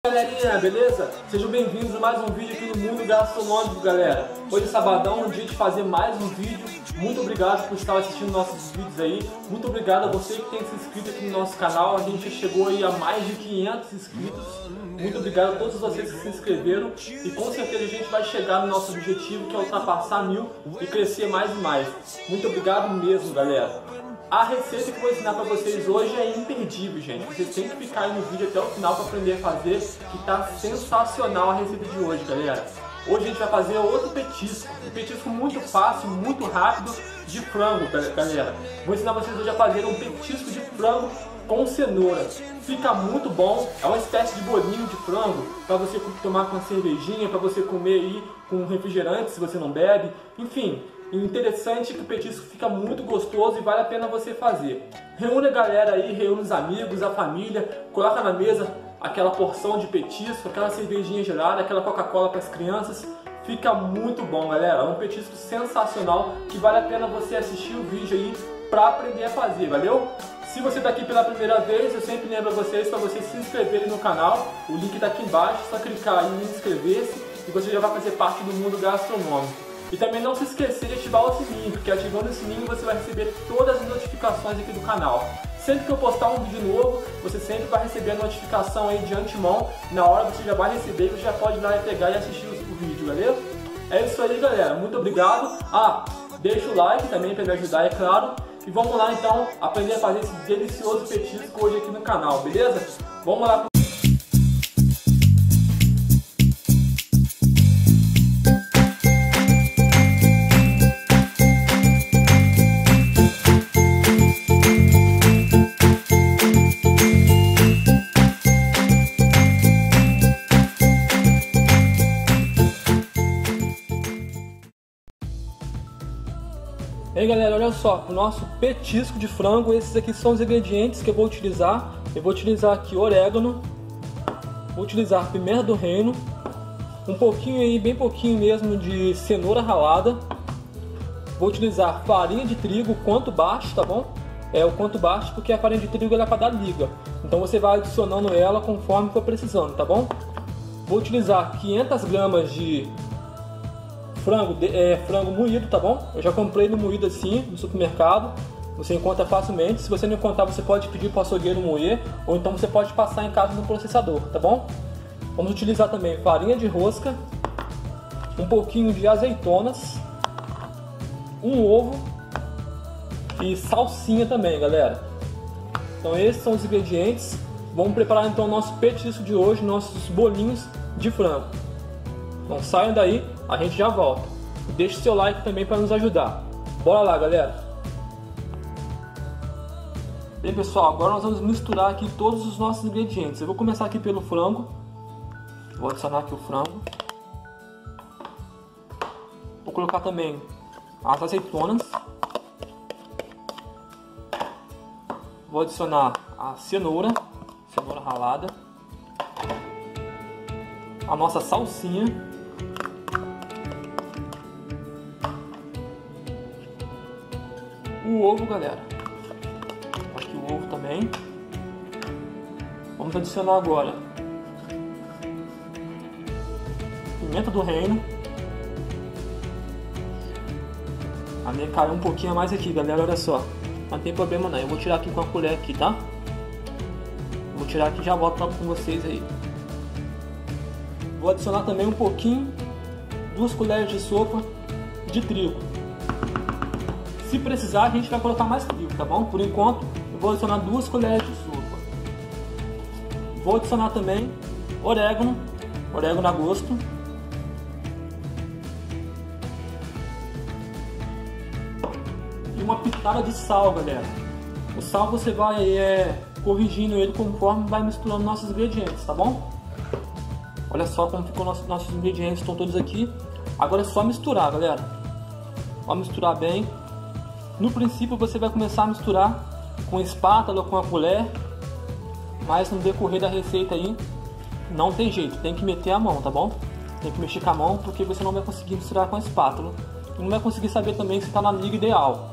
Galerinha, beleza? Sejam bem-vindos a mais um vídeo aqui no Mundo Gastronômico, galera. Hoje é sabadão, um dia de fazer mais um vídeo. Muito obrigado por estar assistindo nossos vídeos aí. Muito obrigado a você que tem se inscrito aqui no nosso canal. A gente chegou aí a mais de 500 inscritos. Muito obrigado a todos vocês que se inscreveram. E com certeza a gente vai chegar no nosso objetivo, que é ultrapassar 1000 e crescer mais e mais. Muito obrigado mesmo, galera. A receita que eu vou ensinar para vocês hoje é imperdível, gente. Vocês têm que ficar aí no vídeo até o final para aprender a fazer, que tá sensacional a receita de hoje, galera. Hoje a gente vai fazer outro petisco, um petisco muito fácil, muito rápido, de frango, galera. Vou ensinar vocês hoje a fazer um petisco de frango com cenoura. Fica muito bom, é uma espécie de bolinho de frango para você tomar com uma cervejinha, para você comer aí com refrigerante se você não bebe, enfim. Interessante que o petisco fica muito gostoso e vale a pena você fazer. Reúne a galera aí, reúne os amigos, a família, coloca na mesa aquela porção de petisco, aquela cervejinha gelada, aquela Coca-Cola para as crianças. Fica muito bom, galera. É um petisco sensacional que vale a pena você assistir o vídeo aí para aprender a fazer, valeu? Se você está aqui pela primeira vez, eu sempre lembro a vocês para vocês se inscreverem no canal. O link está aqui embaixo, é só clicar em inscrever-se e você já vai fazer parte do mundo gastronômico. E também não se esquecer de ativar o sininho, porque ativando o sininho você vai receber todas as notificações aqui do canal. Sempre que eu postar um vídeo novo, você sempre vai receber a notificação aí de antemão. Na hora você já vai receber e você já pode ir lá e pegar e assistir o vídeo, valeu? É isso aí, galera. Muito obrigado. Deixa o like também para me ajudar, é claro. E vamos lá então aprender a fazer esse delicioso petisco hoje aqui no canal, beleza? Vamos lá. E aí, galera, olha só, o nosso petisco de frango, esses aqui são os ingredientes que eu vou utilizar. Eu vou utilizar aqui orégano, vou utilizar pimenta do reino, um pouquinho aí, bem pouquinho mesmo de cenoura ralada. Vou utilizar farinha de trigo, quanto baixo, tá bom? O quanto baixo porque a farinha de trigo ela é para dar liga. Então você vai adicionando ela conforme for precisando, tá bom? Vou utilizar 500 gramas de frango moído, tá bom? Eu já comprei no moído assim, no supermercado. Você encontra facilmente. Se você não encontrar, você pode pedir para o açougueiro moer, ou então você pode passar em casa no processador, tá bom? Vamos utilizar também farinha de rosca, um pouquinho de azeitonas, um ovo e salsinha também, galera. Então esses são os ingredientes. Vamos preparar então o nosso petisco de hoje, nossos bolinhos de frango. Então saiam daí, a gente já volta. Deixe seu like também para nos ajudar. Bora lá, galera. Bem, pessoal, agora nós vamos misturar aqui todos os nossos ingredientes. Eu vou começar aqui pelo frango. Vou adicionar aqui o frango. Vou colocar também as azeitonas. Vou adicionar a cenoura ralada. A nossa salsinha. O ovo, galera. Aqui o ovo também. Vamos adicionar agora pimenta do reino. A minha caiu um pouquinho a mais aqui, galera, olha só. Não tem problema não, eu vou tirar aqui com a colher aqui, tá? Vou tirar aqui e já volto com vocês aí. Vou adicionar também um pouquinho, 2 colheres de sopa de trigo. Se precisar, a gente vai colocar mais trigo, tá bom? Por enquanto, eu vou adicionar 2 colheres de sopa. Vou adicionar também orégano a gosto. E uma pitada de sal, galera. O sal você vai corrigindo ele conforme vai misturando nossos ingredientes, tá bom? Olha só como ficou nossos ingredientes, estão todos aqui. Agora é só misturar, galera. Vamos misturar bem. No princípio você vai começar a misturar com espátula ou com a colher, mas no decorrer da receita aí não tem jeito, tem que meter a mão, tá bom? Tem que mexer com a mão porque você não vai conseguir misturar com a espátula e não vai conseguir saber também se está na liga ideal.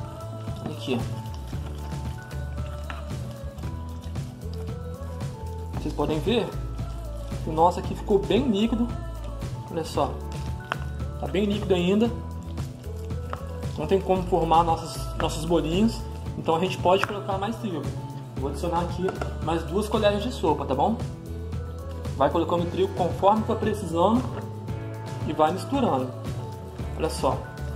Aqui. Vocês podem ver que o nosso aqui ficou bem líquido. Olha só, tá bem líquido ainda. Não tem como formar nossos bolinhos, então a gente pode colocar mais trigo. Vou adicionar aqui mais 2 colheres de sopa, tá bom? Vai colocando o trigo conforme for precisando e vai misturando. Olha só.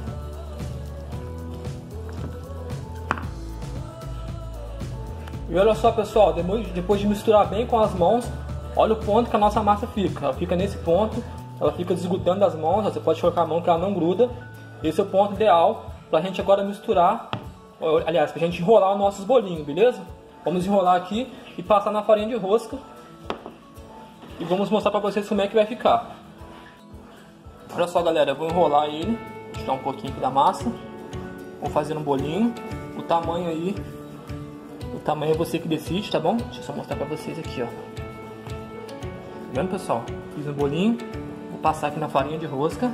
E olha só, pessoal, depois de misturar bem com as mãos, olha o ponto que a nossa massa fica. Ela fica nesse ponto, ela fica desgrudando das mãos, você pode colocar a mão que ela não gruda. Esse é o ponto ideal pra gente agora misturar, aliás, pra gente enrolar os nossos bolinhos, beleza? Vamos enrolar aqui e passar na farinha de rosca. E vamos mostrar pra vocês como é que vai ficar. Olha só, galera, eu vou enrolar ele, tirar um pouquinho aqui da massa. Vou fazer um bolinho. O tamanho aí, o tamanho é você que decide, tá bom? Deixa eu só mostrar pra vocês aqui, ó. Tá vendo, pessoal? Fiz um bolinho. Vou passar aqui na farinha de rosca.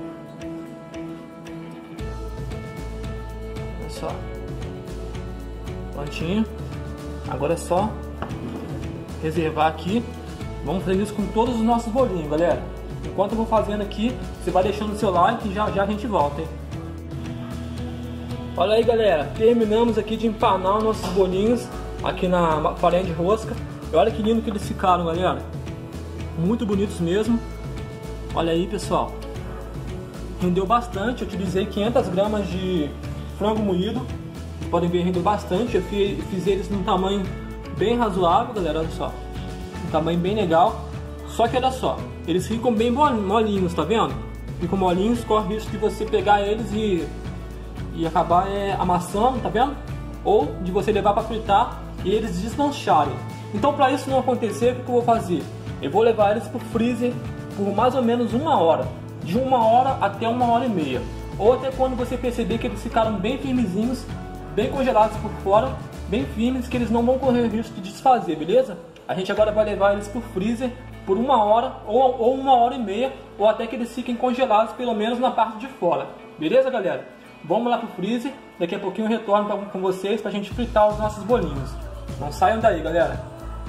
Olha só. Prontinho. Agora é só reservar aqui. Vamos fazer isso com todos os nossos bolinhos, galera. Enquanto eu vou fazendo aqui, você vai deixando o seu like e já a gente volta, hein? Olha aí, galera, terminamos aqui de empanar os nossos bolinhos aqui na farinha de rosca. E olha que lindo que eles ficaram, galera. Muito bonitos mesmo. Olha aí, pessoal. Rendeu bastante, eu utilizei 500 gramas de frango moído. Vocês podem ver, rendeu bastante. Eu fiz eles num tamanho bem razoável, galera, olha só. Um tamanho bem legal. Só que olha só, eles ficam bem molinhos, tá vendo? Ficam molinhos, corre risco de você pegar eles e acabar amassando, tá vendo? Ou de você levar para fritar e eles desmancharem. Então, para isso não acontecer, o que eu vou fazer? Eu vou levar eles para o freezer por mais ou menos 1 hora. De 1 hora até 1h30. Ou até quando você perceber que eles ficaram bem firmezinhos, bem congelados por fora, bem firmes, que eles não vão correr risco de desfazer, beleza? A gente agora vai levar eles para o freezer por 1 hora ou 1h30, ou até que eles fiquem congelados pelo menos na parte de fora. Beleza, galera? Vamos lá pro freezer, daqui a pouquinho eu retorno com vocês pra gente fritar os nossos bolinhos. Não saiam daí, galera.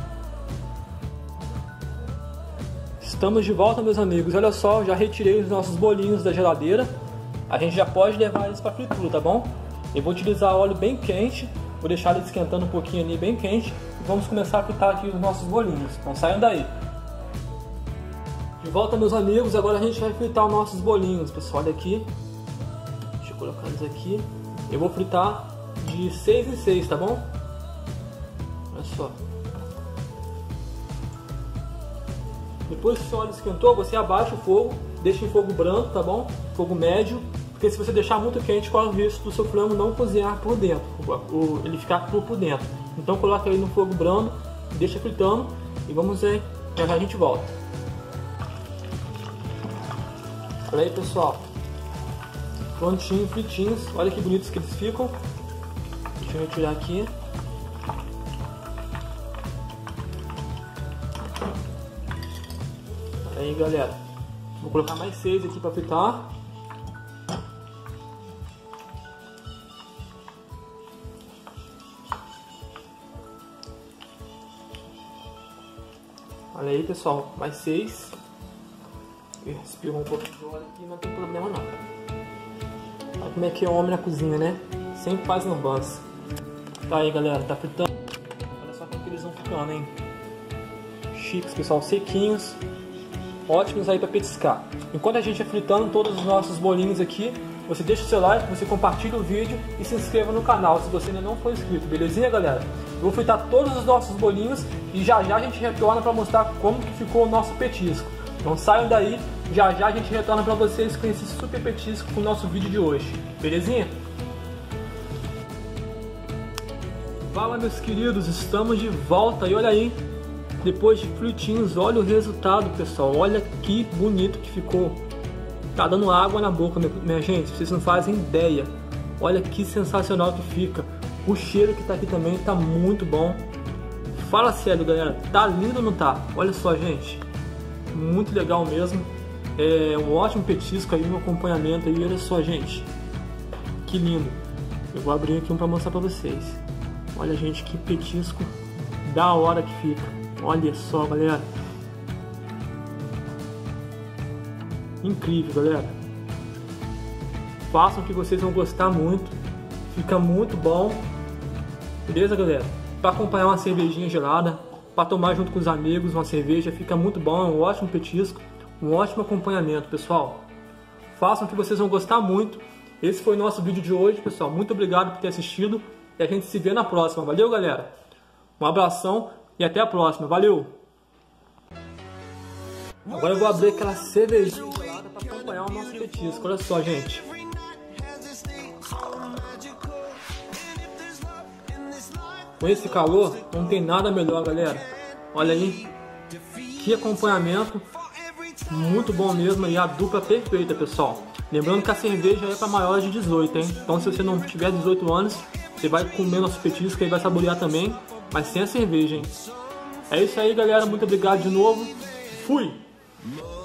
Estamos de volta, meus amigos. Olha só, já retirei os nossos bolinhos da geladeira. A gente já pode levar eles pra fritura, tá bom? Eu vou utilizar óleo bem quente, vou deixar ele esquentando um pouquinho ali bem quente. E vamos começar a fritar aqui os nossos bolinhos. Não saiam daí. De volta, meus amigos, agora a gente vai fritar os nossos bolinhos, pessoal. Olha aqui. Deixa eu colocar eles aqui. Eu vou fritar de 6 em 6, tá bom? Olha só. Depois que o seu óleo esquentou, você abaixa o fogo, deixa em fogo branco, tá bom? Fogo médio, porque se você deixar muito quente, corre o risco do seu frango não cozinhar por dentro, ele ficar cru por dentro. Então coloca ele no fogo brando, deixa fritando e vamos ver, já a gente volta. Olha aí, pessoal, prontinho, fritinhos, olha que bonitos que eles ficam. Deixa eu retirar aqui. Olha aí, galera, vou colocar mais 6 aqui para fritar. Olha aí, pessoal, mais 6. Espirrou um pouquinho de óleo aqui, não tem problema não. Olha como é que é o homem na cozinha, né? Sempre faz lambança. Tá aí, galera, tá fritando. Olha só como que eles vão ficando, hein? Chiques, pessoal, sequinhos. Ótimos aí para petiscar. Enquanto a gente é fritando todos os nossos bolinhos aqui, você deixa o seu like, você compartilha o vídeo e se inscreva no canal se você ainda não for inscrito, belezinha, galera? Eu vou fritar todos os nossos bolinhos e já a gente retorna para mostrar como que ficou o nosso petisco. Não saiam daí, já a gente retorna para vocês com esse super petisco com o nosso vídeo de hoje, belezinha? Fala, meus queridos, estamos de volta e olha aí, depois de fritinhos, olha o resultado, pessoal, olha que bonito que ficou. Tá dando água na boca, minha gente, vocês não fazem ideia. Olha que sensacional que fica. O cheiro que tá aqui também tá muito bom. Fala sério, galera, tá lindo ou não tá? Olha só, gente, muito legal mesmo. É um ótimo petisco aí, um acompanhamento aí, olha só, gente, que lindo. Eu vou abrir aqui um pra mostrar pra vocês. Olha, gente, que petisco da hora que fica. Olha só, galera. Incrível, galera. Façam que vocês vão gostar muito. Fica muito bom. Beleza, galera? Para acompanhar uma cervejinha gelada, para tomar junto com os amigos uma cerveja, fica muito bom. É um ótimo petisco, um ótimo acompanhamento, pessoal. Façam que vocês vão gostar muito. Esse foi o nosso vídeo de hoje, pessoal. Muito obrigado por ter assistido. E a gente se vê na próxima. Valeu, galera? Um abração e até a próxima. Valeu! Agora eu vou abrir aquela cervejinha gelada para acompanhar o nosso petisco. Olha só, gente. Com esse calor, não tem nada melhor, galera. Olha aí. Que acompanhamento. Muito bom mesmo. E a dupla perfeita, pessoal. Lembrando que a cerveja é para maiores de 18, hein? Então se você não tiver 18 anos, você vai comer nosso petisco e vai saborear também, mas sem a cerveja, hein? É isso aí, galera. Muito obrigado de novo. Fui!